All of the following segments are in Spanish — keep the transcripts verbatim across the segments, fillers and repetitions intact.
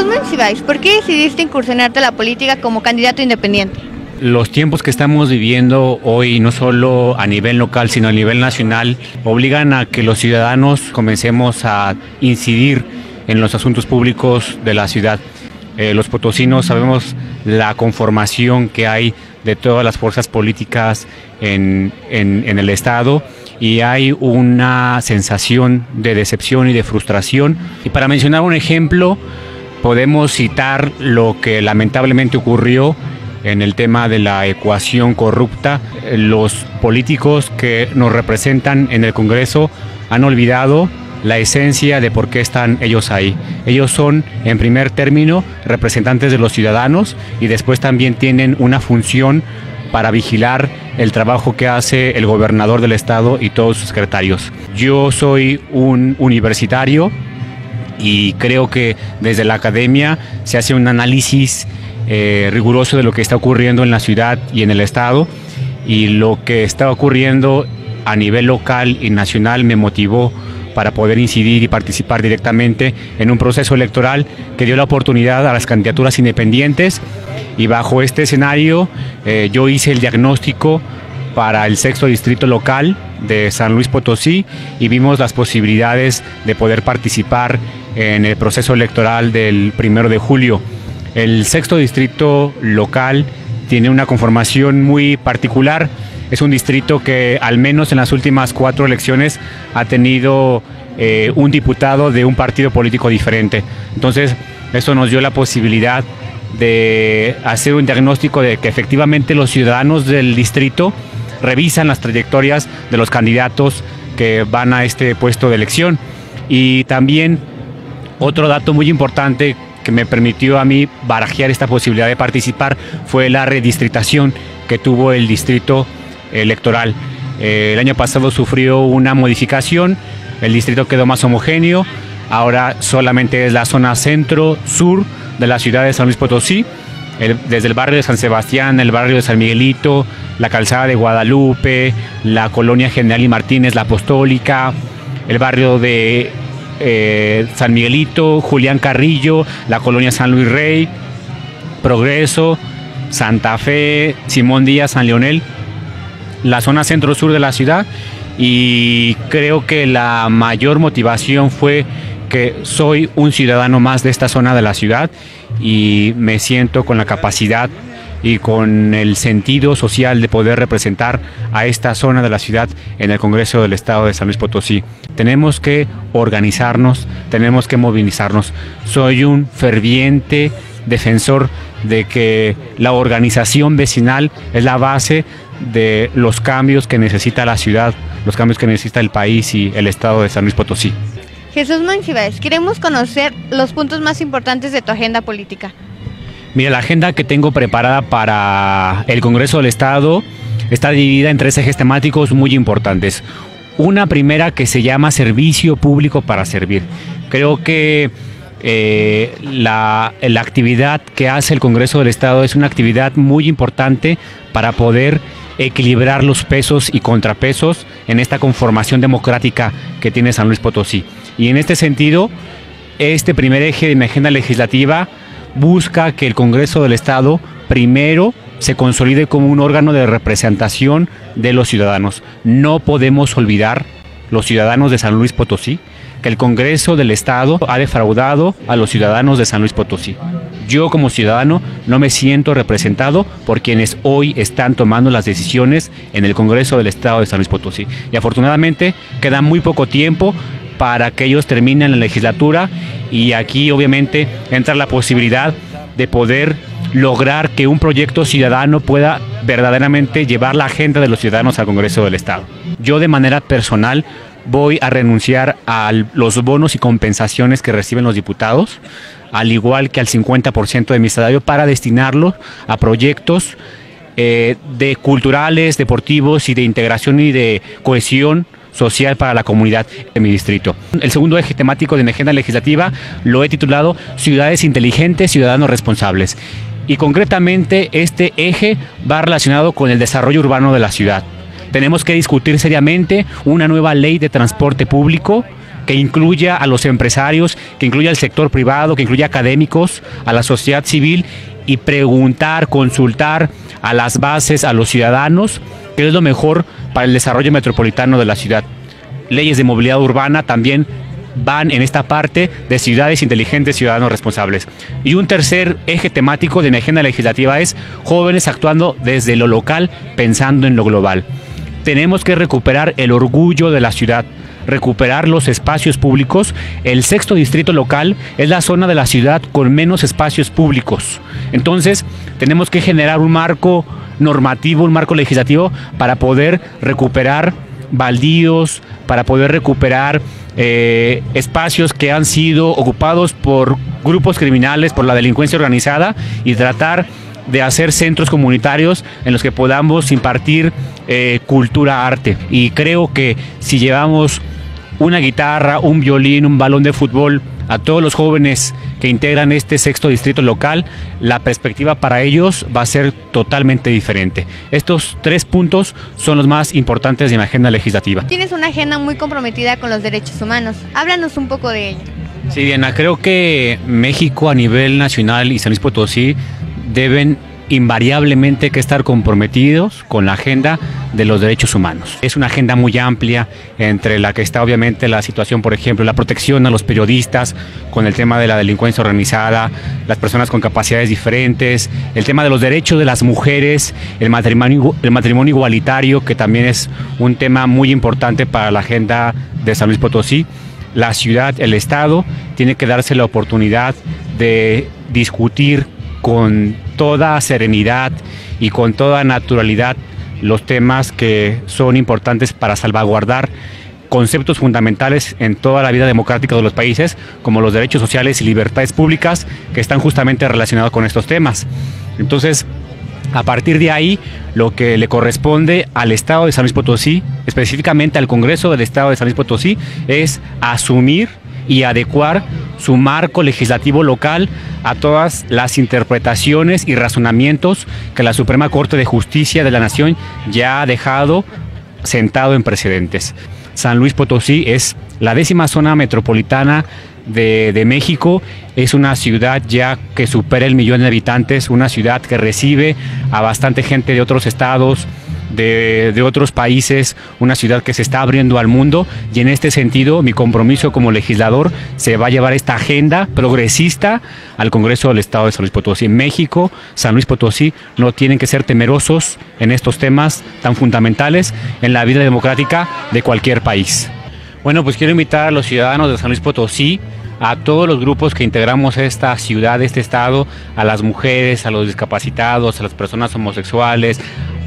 Jesús Monsiváis, ¿por qué decidiste incursionarte a la política como candidato independiente? Los tiempos que estamos viviendo hoy, no solo a nivel local, sino a nivel nacional, obligan a que los ciudadanos comencemos a incidir en los asuntos públicos de la ciudad. Eh, los potosinos sabemos la conformación que hay de todas las fuerzas políticas en, en, en el Estado, y hay una sensación de decepción y de frustración. Y para mencionar un ejemplo, podemos citar lo que lamentablemente ocurrió en el tema de la ecuación corrupta. Los políticos que nos representan en el Congreso han olvidado la esencia de por qué están ellos ahí. Ellos son, en primer término, representantes de los ciudadanos, y después también tienen una función para vigilar el trabajo que hace el gobernador del estado y todos sus secretarios. Yo soy un universitario y creo que desde la academia se hace un análisis eh, riguroso de lo que está ocurriendo en la ciudad y en el estado, y lo que está ocurriendo a nivel local y nacional me motivó para poder incidir y participar directamente en un proceso electoral que dio la oportunidad a las candidaturas independientes. Y bajo este escenario eh, yo hice el diagnóstico para el sexto distrito local de San Luis Potosí, y vimos las posibilidades de poder participar en el proceso electoral del primero de julio. El sexto distrito local tiene una conformación muy particular. Es un distrito que al menos en las últimas cuatro elecciones ha tenido eh, un diputado de un partido político diferente. Entonces, eso nos dio la posibilidad de hacer un diagnóstico de que efectivamente los ciudadanos del distrito revisan las trayectorias de los candidatos que van a este puesto de elección. Y también otro dato muy importante que me permitió a mí barajear esta posibilidad de participar fue la redistritación que tuvo el distrito electoral. Eh, el año pasado sufrió una modificación, el distrito quedó más homogéneo, ahora solamente es la zona centro-sur de la ciudad de San Luis Potosí, el, desde el barrio de San Sebastián, el barrio de San Miguelito, la calzada de Guadalupe, la colonia General y Martínez, la Apostólica, el barrio de eh, San Miguelito, Julián Carrillo, la colonia San Luis Rey, Progreso, Santa Fe, Simón Díaz, San Leonel, la zona centro-sur de la ciudad. Y creo que la mayor motivación fue que soy un ciudadano más de esta zona de la ciudad, y me siento con la capacidad y con el sentido social de poder representar a esta zona de la ciudad en el Congreso del Estado de San Luis Potosí. Tenemos que organizarnos, tenemos que movilizarnos. Soy un ferviente defensor de que la organización vecinal es la base de los cambios que necesita la ciudad, los cambios que necesita el país y el estado de San Luis Potosí. Jesús Monsiváis, queremos conocer los puntos más importantes de tu agenda política. Mira, la agenda que tengo preparada para el Congreso del Estado está dividida en tres ejes temáticos muy importantes. Una primera que se llama Servicio Público para Servir. Creo que eh, la, la actividad que hace el Congreso del Estado es una actividad muy importante para poder equilibrar los pesos y contrapesos en esta conformación democrática que tiene San Luis Potosí. Y en este sentido, este primer eje de mi agenda legislativa busca que el Congreso del Estado primero se consolide como un órgano de representación de los ciudadanos. No podemos olvidar, los ciudadanos de San Luis Potosí, que el Congreso del Estado ha defraudado a los ciudadanos de San Luis Potosí. Yo como ciudadano no me siento representado por quienes hoy están tomando las decisiones en el Congreso del Estado de San Luis Potosí. Y afortunadamente queda muy poco tiempo para que ellos terminen la legislatura, y aquí obviamente entra la posibilidad de poder lograr que un proyecto ciudadano pueda verdaderamente llevar la agenda de los ciudadanos al Congreso del Estado. Yo de manera personal voy a renunciar a los bonos y compensaciones que reciben los diputados, al igual que al cincuenta por ciento de mi salario, para destinarlo a proyectos eh, de culturales, deportivos y de integración y de cohesión social para la comunidad de mi distrito. El segundo eje temático de mi agenda legislativa lo he titulado Ciudades Inteligentes, Ciudadanos Responsables. Y concretamente este eje va relacionado con el desarrollo urbano de la ciudad. Tenemos que discutir seriamente una nueva ley de transporte público que incluya a los empresarios, que incluya al sector privado, que incluya académicos, a la sociedad civil, y preguntar, consultar a las bases, a los ciudadanos, qué es lo mejor para el desarrollo metropolitano de la ciudad. Leyes de movilidad urbana también van en esta parte de ciudades inteligentes, ciudadanos responsables. Y un tercer eje temático de mi agenda legislativa es jóvenes actuando desde lo local, pensando en lo global. Tenemos que recuperar el orgullo de la ciudad, recuperar los espacios públicos. El sexto distrito local es la zona de la ciudad con menos espacios públicos. Entonces, tenemos que generar un marco normativo, un marco legislativo para poder recuperar baldíos, para poder recuperar eh, espacios que han sido ocupados por grupos criminales, por la delincuencia organizada, y tratar de hacer centros comunitarios en los que podamos impartir eh, cultura, arte. Y creo que si llevamos una guitarra, un violín, un balón de fútbol a todos los jóvenes que integran este sexto distrito local, la perspectiva para ellos va a ser totalmente diferente. Estos tres puntos son los más importantes de mi agenda legislativa. Tienes una agenda muy comprometida con los derechos humanos. Háblanos un poco de ello. Sí, Diana, creo que México a nivel nacional y San Luis Potosí deben invariablemente que estar comprometidos con la agenda de los derechos humanos. Es una agenda muy amplia, entre la que está obviamente la situación, por ejemplo, la protección a los periodistas, con el tema de la delincuencia organizada, las personas con capacidades diferentes, el tema de los derechos de las mujeres, el matrimonio, el matrimonio igualitario, que también es un tema muy importante para la agenda de San Luis Potosí. La ciudad, el Estado, tiene que darse la oportunidad de discutir con toda serenidad y con toda naturalidad los temas que son importantes para salvaguardar conceptos fundamentales en toda la vida democrática de los países, como los derechos sociales y libertades públicas, que están justamente relacionados con estos temas. Entonces, a partir de ahí, lo que le corresponde al Estado de San Luis Potosí, específicamente al Congreso del Estado de San Luis Potosí, es asumir y adecuar su marco legislativo local a todas las interpretaciones y razonamientos que la Suprema Corte de Justicia de la Nación ya ha dejado sentado en precedentes. San Luis Potosí es la décima zona metropolitana de, de México, es una ciudad ya que supera el millón de habitantes, una ciudad que recibe a bastante gente de otros estados, De, de otros países, una ciudad que se está abriendo al mundo, y en este sentido mi compromiso como legislador se va a llevar esta agenda progresista al Congreso del Estado de San Luis Potosí. México, San Luis Potosí no tienen que ser temerosos en estos temas tan fundamentales en la vida democrática de cualquier país. Bueno, pues quiero invitar a los ciudadanos de San Luis Potosí, a todos los grupos que integramos esta ciudad, este estado, a las mujeres, a los discapacitados, a las personas homosexuales,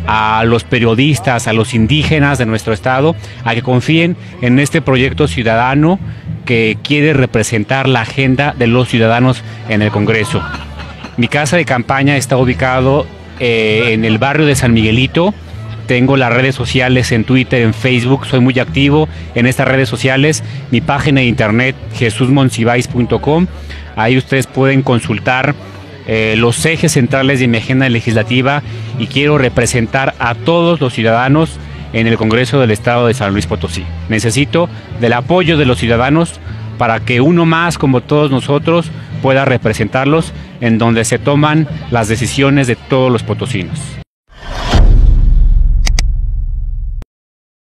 a los periodistas, a los indígenas de nuestro estado, a que confíen en este proyecto ciudadano que quiere representar la agenda de los ciudadanos en el Congreso. Mi casa de campaña está ubicado eh, en el barrio de San Miguelito. Tengo las redes sociales en Twitter, en Facebook, soy muy activo en estas redes sociales. Mi página de internet, jesus monsiváis punto com. Ahí ustedes pueden consultar eh, los ejes centrales de mi agenda legislativa, y quiero representar a todos los ciudadanos en el Congreso del Estado de San Luis Potosí. Necesito del apoyo de los ciudadanos para que uno más, como todos nosotros, pueda representarlos en donde se toman las decisiones de todos los potosinos.